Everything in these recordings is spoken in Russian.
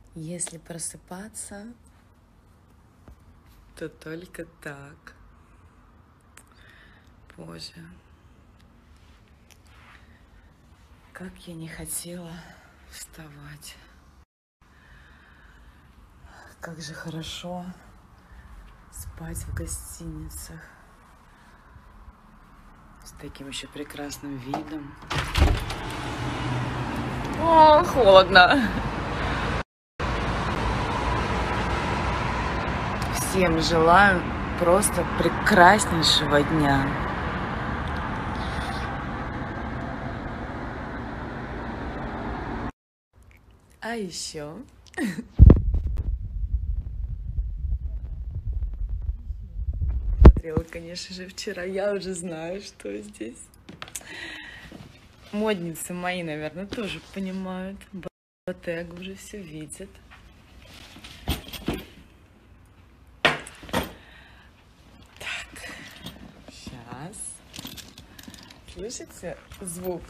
Если просыпаться, то только так. Боже, как я не хотела вставать. Как же хорошо спать в гостиницах с таким еще прекрасным видом. О, холодно. Всем желаю просто прекраснейшего дня. А еще смотрела, конечно же, вчера. Я уже знаю, что здесь. Модницы мои, наверное, тоже понимают. Bottega уже все видят. Так, сейчас. Слышите звук?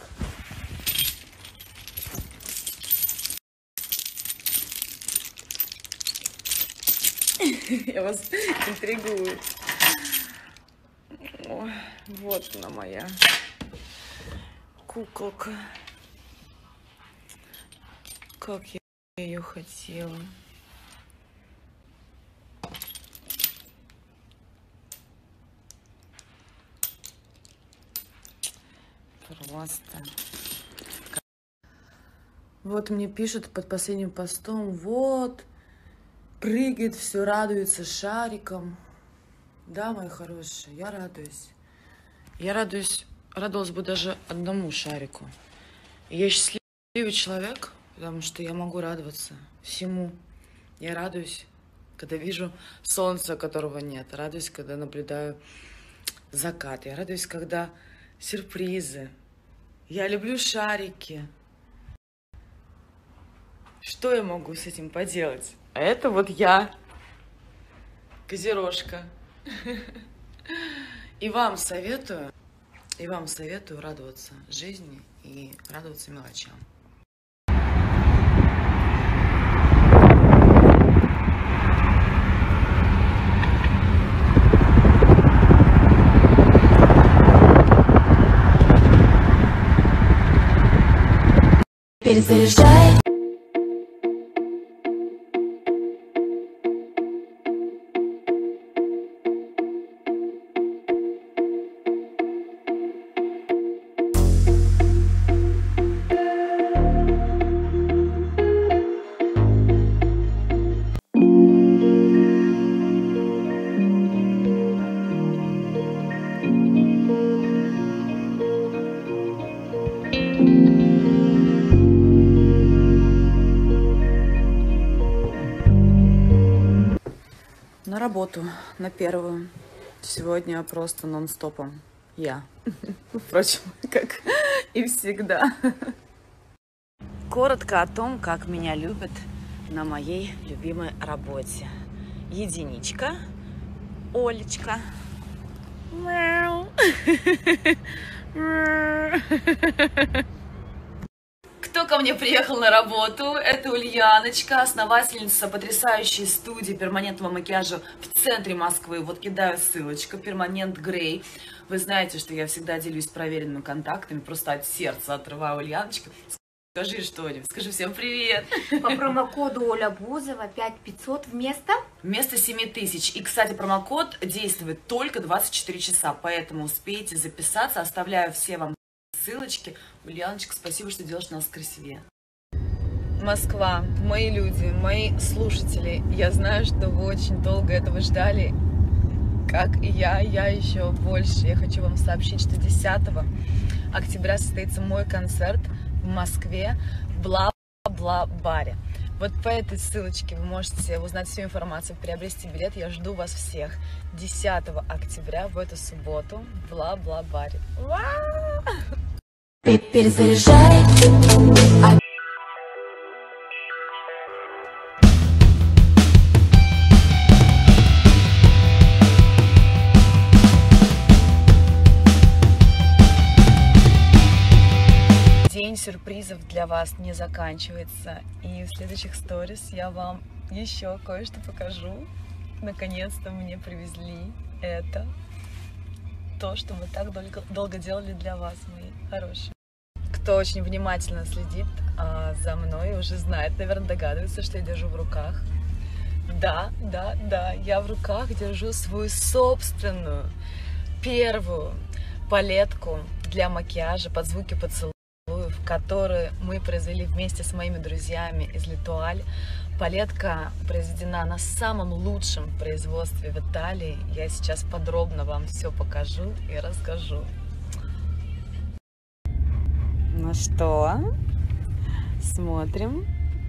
Я вас интригую. О, вот она моя куколка. Как я ее хотела. Просто. Вот мне пишут под последним постом, вот, прыгает, все радуется шариком. Да, мои хорошие, я радуюсь. Я радовалась бы даже одному шарику. Я счастливый человек, потому что я могу радоваться всему. Я радуюсь, когда вижу солнца, которого нет. Радуюсь, когда наблюдаю закат. Я радуюсь, когда сюрпризы. Я люблю шарики. Что я могу с этим поделать? А это вот я, козерожка. И вам советую радоваться жизни и радоваться мелочам. Перезаряжай. На работу, на первую. Сегодня просто нон-стопом. Я. Впрочем, как и всегда. Коротко о том, как меня любят на моей любимой работе. Единичка, Олечка. Кто ко мне приехал на работу? Это Ульяночка, основательница потрясающей студии перманентного макияжа в центре Москвы. Вот кидаю ссылочку, Перманент Грей. Вы знаете, что я всегда делюсь проверенными контактами, просто от сердца отрываю Ульяночка. Скажи что-нибудь, скажи всем привет. По промокоду Оля Бузова 5500 Вместо 7000. И, кстати, промокод действует только 24 часа, поэтому успейте записаться. Оставляю все вам ссылочки. Ульяночка, спасибо, что делаешь нас красивее. Москва, мои люди, мои слушатели, я знаю, что вы очень долго этого ждали, как и я еще больше. Я хочу вам сообщить, что 10 октября состоится мой концерт в Москве в Бла-Бла-Баре. Вот по этой ссылочке вы можете узнать всю информацию, приобрести билет. Я жду вас всех 10 октября в эту субботу в Бла-Бла-Баре. Перезаряжай. День сюрпризов. сюрпризов для вас не заканчивается. И в следующих сторис я вам еще кое-что покажу. Наконец-то мне привезли это. То, что мы так долго делали для вас, мои хорошие. Кто очень внимательно следит за мной, уже знает, наверное, догадывается, что я держу в руках. Да, я в руках держу свою собственную первую палетку для макияжа под звуки поцелуев, которую мы произвели вместе с моими друзьями из Летуаль. Палетка произведена на самом лучшем производстве в Италии. Я сейчас подробно вам все покажу и расскажу. Ну что, смотрим.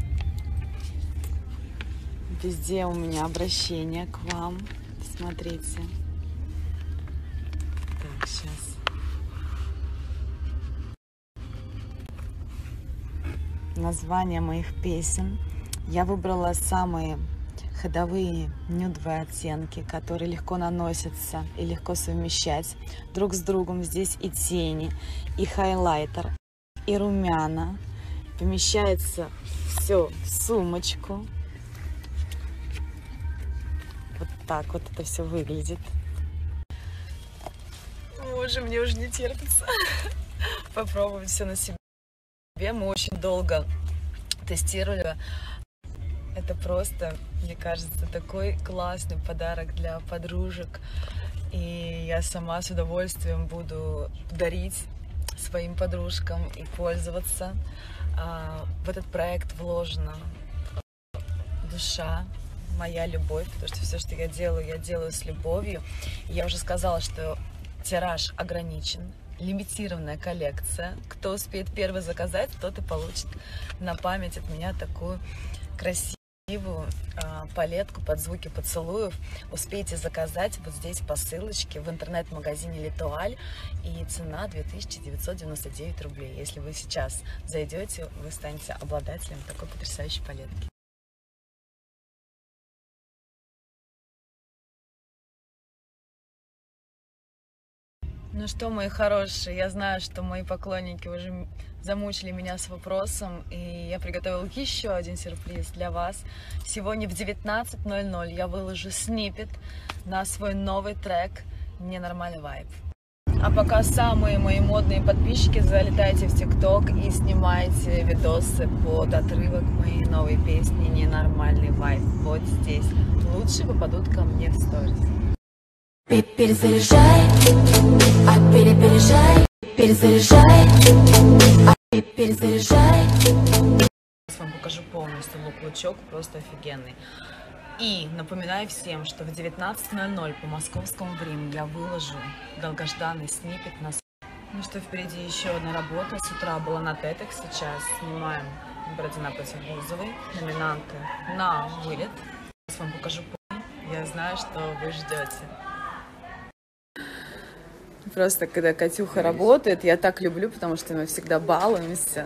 Везде у меня обращение к вам. Смотрите. Так, сейчас. Название моих песен. Я выбрала самые ходовые нюдовые оттенки, которые легко наносятся и легко совмещать друг с другом. Здесь и тени, и хайлайтер, и румяна. Помещается все в сумочку. Вот так вот это все выглядит. Боже, мне уже не терпится попробовать все на себе. Мы очень долго тестировали. Это просто, мне кажется, такой классный подарок для подружек. И я сама с удовольствием буду дарить своим подружкам и пользоваться. В этот проект вложена душа, моя любовь, потому что все, что я делаю с любовью. Я уже сказала, что тираж ограничен, лимитированная коллекция. Кто успеет первый заказать, тот и получит на память от меня такую красивую палетку под звуки поцелуев. Успейте заказать вот здесь по ссылочке в интернет-магазине Летуаль. И цена 2999 рублей. Если вы сейчас зайдете, вы станете обладателем такой потрясающей палетки. Ну что, мои хорошие, я знаю, что мои поклонники уже замучили меня с вопросом, и я приготовила еще один сюрприз для вас. Сегодня в 19:00 я выложу сниппет на свой новый трек «Ненормальный вайб». А пока самые мои модные подписчики, залетайте в ТикТок и снимайте видосы под отрывок моей новой песни «Ненормальный вайб». Вот здесь. Лучше попадут ко мне в сторис. Перезаряжай, перезаряжай, перезаряжай. Сейчас вам покажу полностью лук-лучок, просто офигенный. И напоминаю всем, что в 19:00 по московскому времени я выложу долгожданный сниппет на... Ну что, впереди еще одна работа. С утра была на тетах, сейчас снимаем Бородина против Бузовой. Номинанты на вылет. Сейчас вам покажу полностью. Я знаю, что вы ждете. Просто когда Катюха работает, я так люблю, потому что мы всегда балуемся.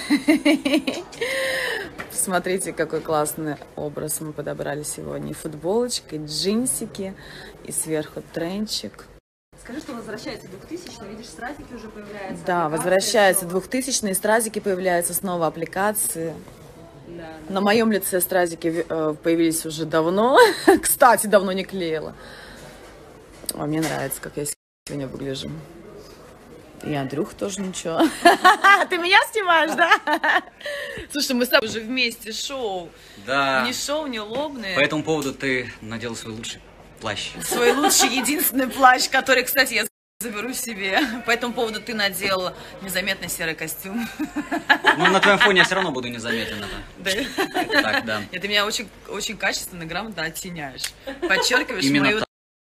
Смотрите, какой классный образ мы подобрали сегодня. И футболочка, и джинсики, и сверху тренчик. Скажи, что возвращается 2000, видишь, стразики уже появляются. Да, возвращается 2000-е, стразики появляются, снова аппликации. Да. На моем лице стразики появились уже давно. Кстати, давно не клеила. А мне нравится, как я сегодня выгляжу. И Андрюха тоже ничего. Ты меня снимаешь, да? Слушай, мы с тобой уже вместе шоу. Да. Не шоу, не лобные. По этому поводу ты надела свой лучший плащ. Свой лучший, единственный плащ, который, кстати, я заберу себе. По этому поводу ты надела незаметный серый костюм. Ну, на твоем фоне я все равно буду незаметен. Да? Так, да. Ты меня очень, очень качественно, грамотно оттеняешь. Подчеркиваешь Именно мою... так.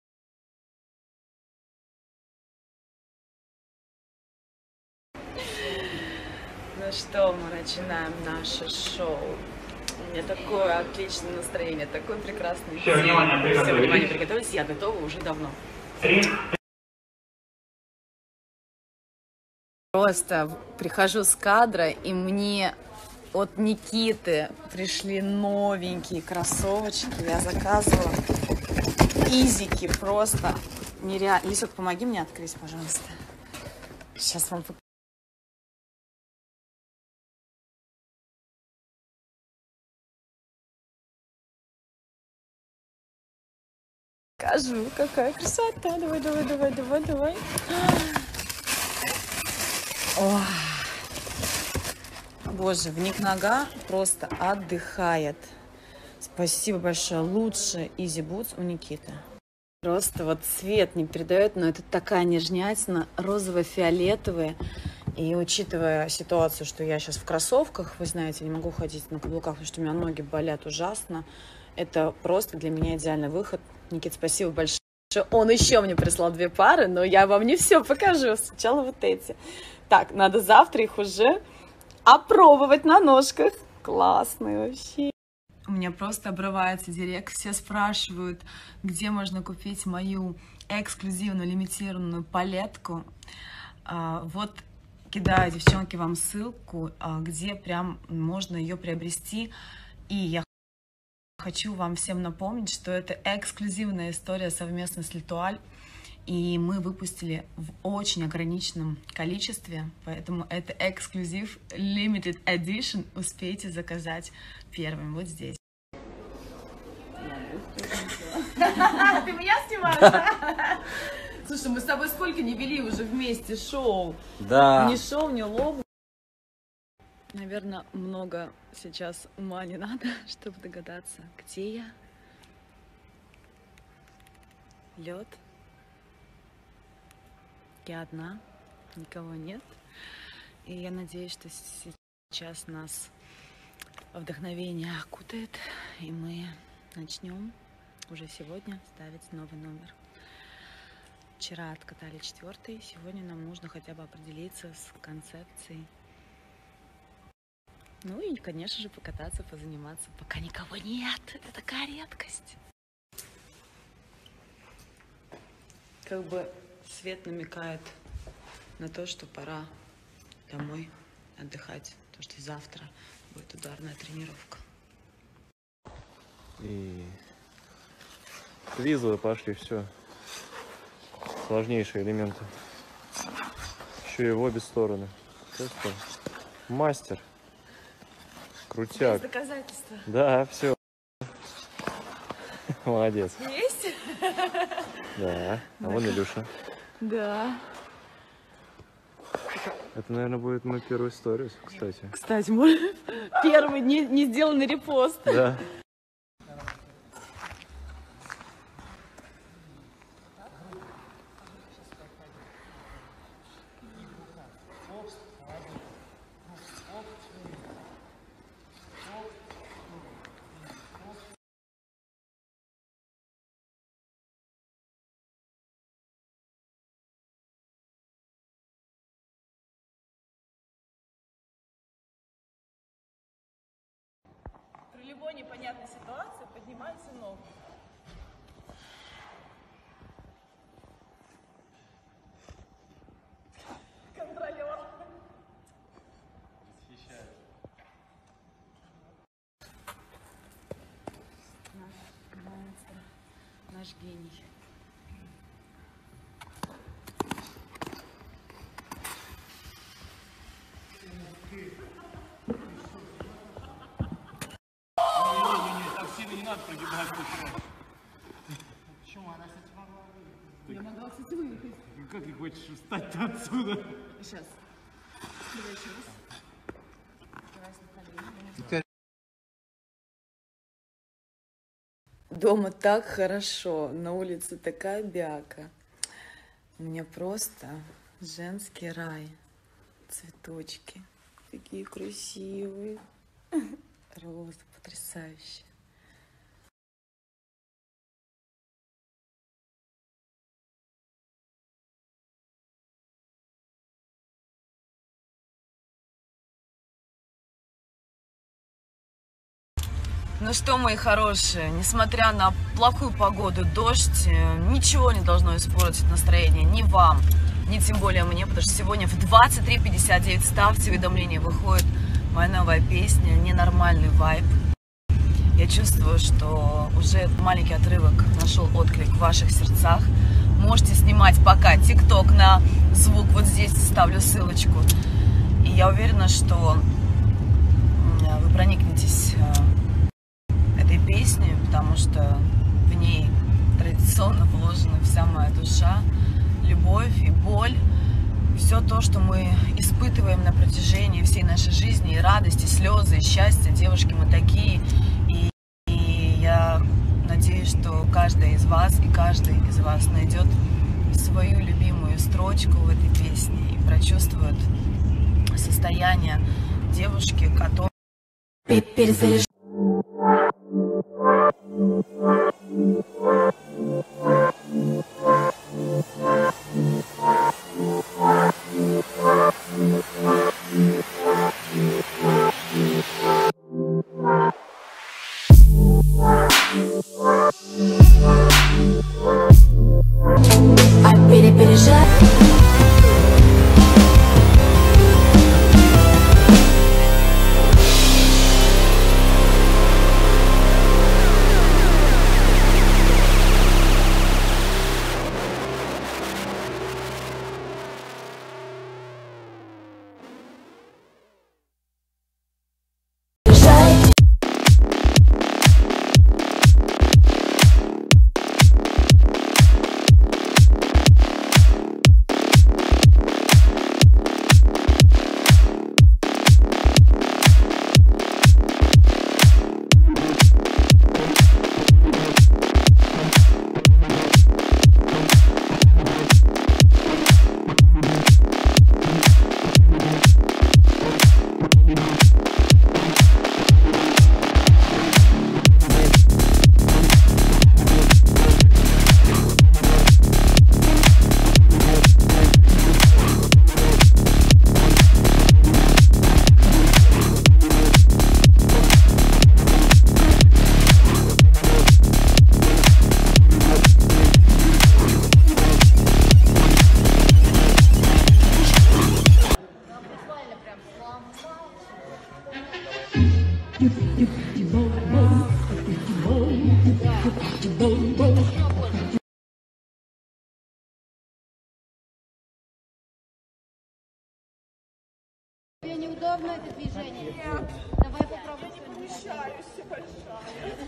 Ну что, мы начинаем наше шоу. У меня такое отличное настроение, такой прекрасный день. Все, внимание, приготовились. Я готова уже давно. Просто прихожу с кадра, и мне от Никиты пришли новенькие кроссовочки. Я заказывала изики, просто нереально. Лисок, помоги мне открыть, пожалуйста. Сейчас вам покажу. Покажу, какая красота. Давай, давай, давай, давай, давай. Ой. Боже, вник нога просто отдыхает. Спасибо большое. Лучше Easy Boots у Никиты. Просто вот цвет не передает, но это такая нежнятина, розово-фиолетовая. И учитывая ситуацию, что я сейчас в кроссовках, вы знаете, не могу ходить на каблуках, потому что у меня ноги болят ужасно. Это просто для меня идеальный выход. Никит, спасибо большое. Он еще мне прислал 2 пары, но я вам не все покажу. Сначала вот эти. Так, надо завтра их уже опробовать на ножках. Классные вообще. У меня просто обрывается директ. Все спрашивают, где можно купить мою эксклюзивную лимитированную палетку. Вот кидаю, девчонки, вам ссылку, где прям можно ее приобрести. И я хочу вам всем напомнить, что это эксклюзивная история совместно с L'Etoile. И мы выпустили в очень ограниченном количестве, поэтому это эксклюзив Limited Edition. Успейте заказать первым вот здесь. Ты меня снимаешь? Слушай, мы с тобой сколько не вели уже вместе шоу? Да. Ни шоу, ни лову. Наверное, много сейчас ума не надо, чтобы догадаться, где я. Лед. Я одна, никого нет. И я надеюсь, что сейчас нас вдохновение окутает, и мы начнем уже сегодня ставить новый номер. Вчера откатали 4-й, сегодня нам нужно хотя бы определиться с концепцией. Ну и, конечно же, покататься, позаниматься, пока никого нет. Это такая редкость. Как бы свет намекает на то, что пора домой отдыхать, потому что завтра будет ударная тренировка. И твизлы пошли, все. Сложнейшие элементы. Еще и в обе стороны. Просто мастер. Крутяк. Есть доказательства. Да, все. Молодец. Есть? Да. А вон Илюша. Да. Это, наверное, будет мой первый сторис, кстати. Кстати, мой первый не сделанный репост. Да. При любой непонятной ситуации поднимается ногу. Контролер. Наш маэстро, наш гений. Почему она, кстати, могла выехать? Я могла, кстати, выехать. Как ты хочешь встать отсюда? Сейчас. Давай еще раз. Опирайся на колени. Дома так хорошо, на улице такая бяка. У меня просто женский рай. Цветочки такие красивые. Розы потрясающие. Ну что, мои хорошие, несмотря на плохую погоду, дождь, ничего не должно испортить настроение ни вам, ни тем более мне, потому что сегодня в 23:59 ставьте уведомления, выходит моя новая песня «Ненормальный вайб». Я чувствую, что уже маленький отрывок нашел отклик в ваших сердцах. Можете снимать пока ТикТок на звук, вот здесь ставлю ссылочку. И я уверена, что вы проникнетесь этой песни, потому что в ней традиционно безусловно, вложена вся моя душа, любовь и боль. Все то, что мы испытываем на протяжении всей нашей жизни, и радость, и слезы, и счастье. Девушки, мы такие. И я надеюсь, что каждая из вас и каждый из вас найдет свою любимую строчку в этой песне и прочувствует состояние девушки, которая... Тебе неудобно это движение? Нет. Давай попробуй. Помещаешься большая.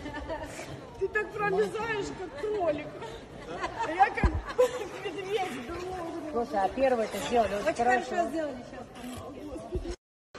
Ты так пролезаешь, как кролик. А я как медведь. Слушай, а первый это сделали очень хорошо. Сделали сейчас.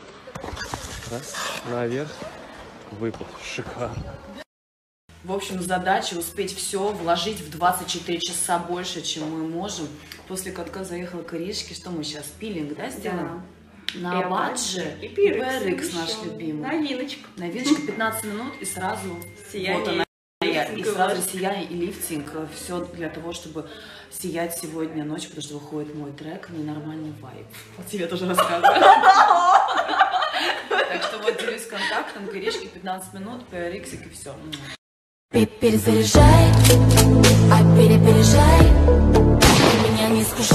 Раз, наверх, выпад. Шикарно. В общем, задача успеть все вложить в 24 часа больше, чем мы можем. После катка заехала к Иришке. Что мы сейчас? Пилинг, да, сделаем? Да. На Абаджи и PRX наш любимый. Новиночка. Новиночка, 15 минут и сразу сияние. Вот она. И сразу сияние и лифтинг. Все для того, чтобы сиять сегодня ночью, потому что выходит мой трек «Ненормальный вайб». Вот тебе тоже рассказываю. Так что вот делюсь контактом, к Иришке 15 минут, PRX и все. Перезаряжай, а перепережай, меня не скушай.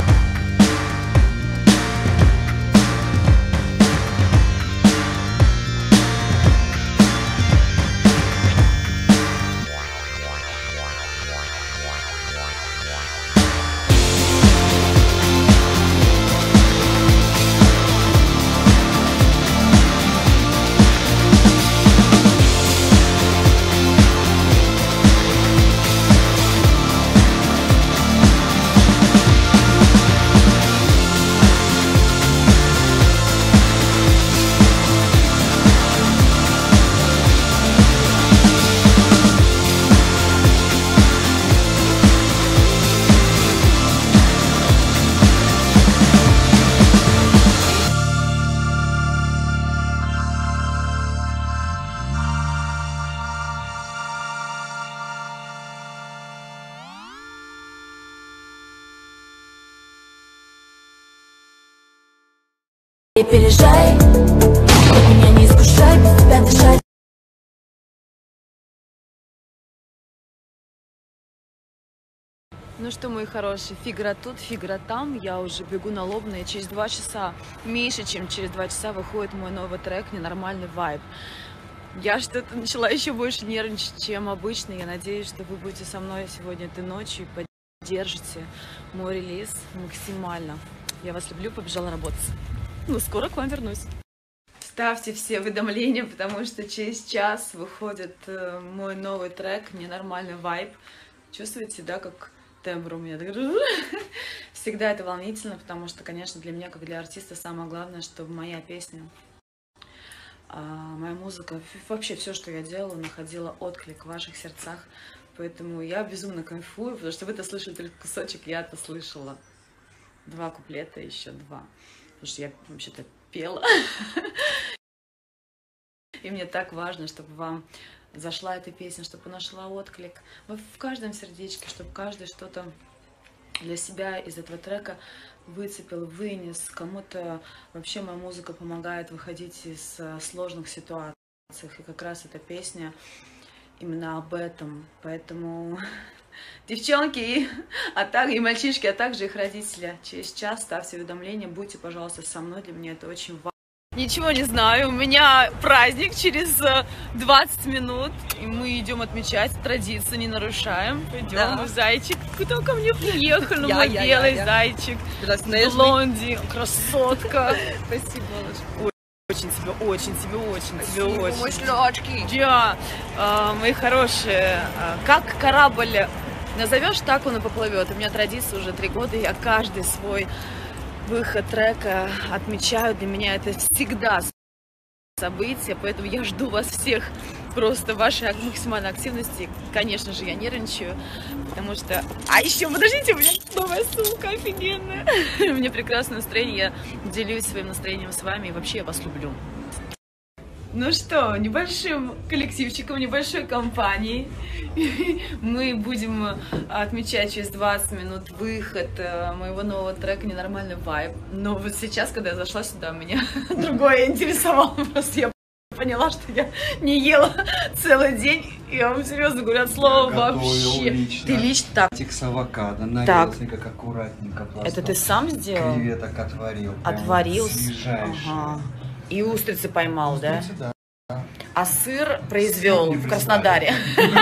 Перепережай, меня не искушай, без тебя дышать. Ну что, мои хорошие, фигура тут, фигура там. Я уже бегу на Лобное. Через 2 часа, меньше чем через 2 часа, выходит мой новый трек «Ненормальный вайб». Я что-то начала еще больше нервничать, чем обычно. Я надеюсь, что вы будете со мной сегодня этой ночью и поддержите мой релиз максимально. Я вас люблю, побежала работать. Ну, скоро к вам вернусь. Ставьте все уведомления, потому что через час выходит мой новый трек «Ненормальный вайб». Чувствуете, да, как тембр у меня. Всегда это волнительно, потому что, конечно, для меня, как для артиста, самое главное, чтобы моя песня, моя музыка, вообще все, что я делала, находила отклик в ваших сердцах. Поэтому я безумно кайфую, потому что вы-то слышали только кусочек, я-то слышала 2 куплета, еще 2. Потому что я вообще-то пела. И мне так важно, чтобы вам зашла эта песня, чтобы нашла отклик в каждом сердечке, чтобы каждый что-то для себя из этого трека выцепил, вынес. Кому-то вообще моя музыка помогает выходить из сложных ситуаций. И как раз эта песня именно об этом. Поэтому, девчонки, и мальчишки, а также их родители, через час ставьте уведомления, будьте, пожалуйста, со мной. Для меня это очень важно. Ничего не знаю, у меня праздник через 20 минут, и мы идем отмечать, традицию не нарушаем. Пойдем, да. Зайчик, кто ко мне приехал, мой белый зайчик, блонди, красотка. Спасибо, малыш. Очень тебе. Мой шлёчки. Да, мои хорошие, как корабль назовешь, так он и поплывет. У меня традиция уже 3 года, я каждый свой выход трека отмечаю. Для меня это всегда событие, поэтому я жду вас всех, просто вашей максимальной активности. Конечно же, я нервничаю, потому что... А еще, подождите, у меня новая сумка офигенная. У меня прекрасное настроение, я делюсь своим настроением с вами, и вообще я вас люблю. Ну что, небольшим коллективчиком, небольшой компанией мы будем отмечать через 20 минут выход моего нового трека «Ненормальный вайб». Но вот сейчас, когда я зашла сюда, меня другое интересовало. Просто я поняла, что я не ела целый день. Я вам серьезно говорю, от слова вообще. Лично. Ты лично так. С авокадо, нарезанный как аккуратненько. Это ты сам сделал? Креветок отварил. Отварил? Свежайший. Ага. И устрицы поймал, Устрицы, да? Да. А сыр произвел в Краснодаре.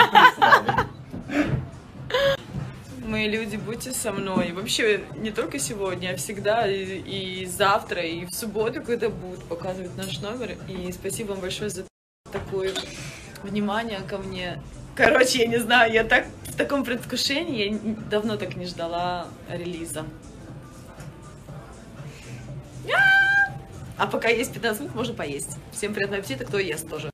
Мои люди, будьте со мной. Вообще, не только сегодня, а всегда, и завтра, и в субботу, когда будут показывать наш номер. И спасибо вам большое за такое внимание ко мне. Короче, я не знаю, я так в таком предвкушении, я давно так не ждала релиза. А пока есть 15 минут, можно поесть. Всем приятного аппетита, кто ест тоже.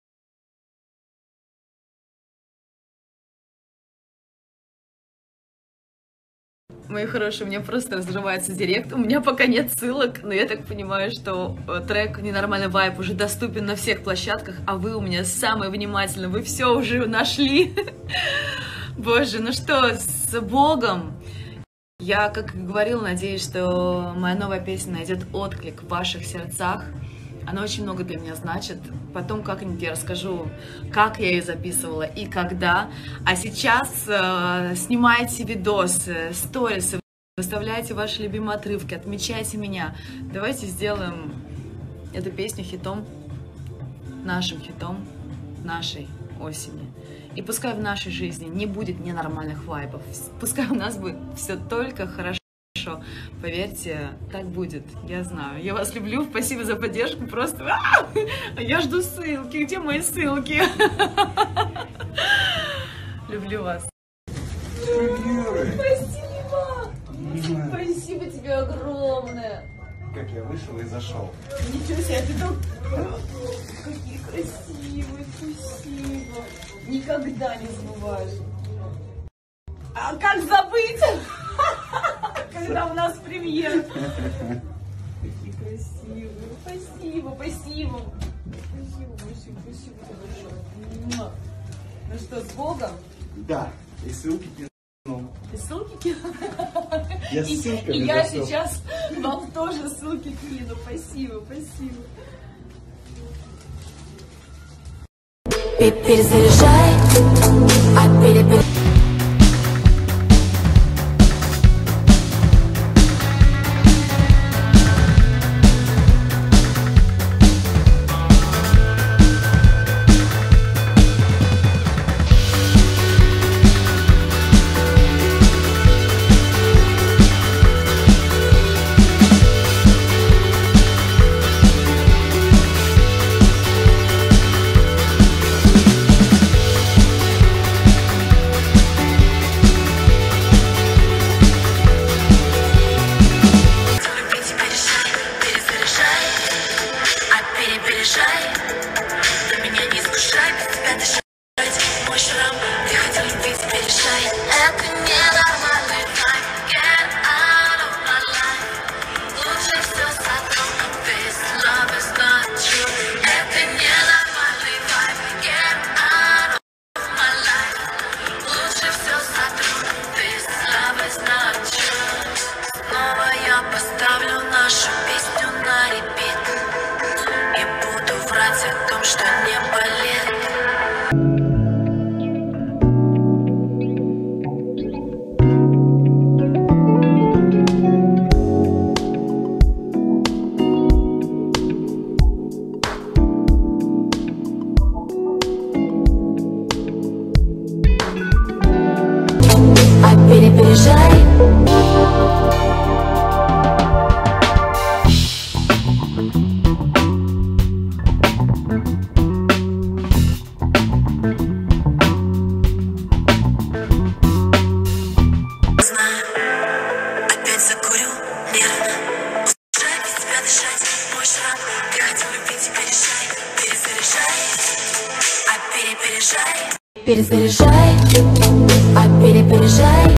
Мои хорошие, у меня просто разрывается директ. У меня пока нет ссылок, но я так понимаю, что трек «Ненормальный вайб» уже доступен на всех площадках, а вы у меня самые внимательные, вы все уже нашли. Боже, ну что, с Богом! Я, как и говорила, надеюсь, что моя новая песня найдет отклик в ваших сердцах. Она очень много для меня значит. Потом как-нибудь я расскажу, как я ее записывала и когда. А сейчас снимайте видосы, сторисы, выставляйте ваши любимые отрывки, отмечайте меня. Давайте сделаем эту песню хитом, нашим хитом, нашей осени. И пускай в нашей жизни не будет ненормальных вайбов, пускай у нас будет все только хорошо. Поверьте, так будет, я знаю. Я вас люблю, спасибо за поддержку, просто я жду ссылки, где мои ссылки? Люблю вас. Спасибо! Спасибо тебе огромное! Как я вышел и зашел. Ничего себе, ты там... Какие красивые, спасибо! Никогда не забываешь. А как забыть? Когда у нас премьера. Какие красивые. Спасибо, спасибо. Спасибо большое. Ну что, с Богом? Да, и ссылки кину. И ссылки кину? Я ссылками и я сейчас вам тоже ссылки кину. Спасибо, спасибо. Перезаряжай, перезаряжай. перепережай. Опять закурю нервно. Устраивай себя дышать. Мой шрам, ты хотел любить и перешай. Перезаряжай, а перепережай. Перезаряжай, а перепережай.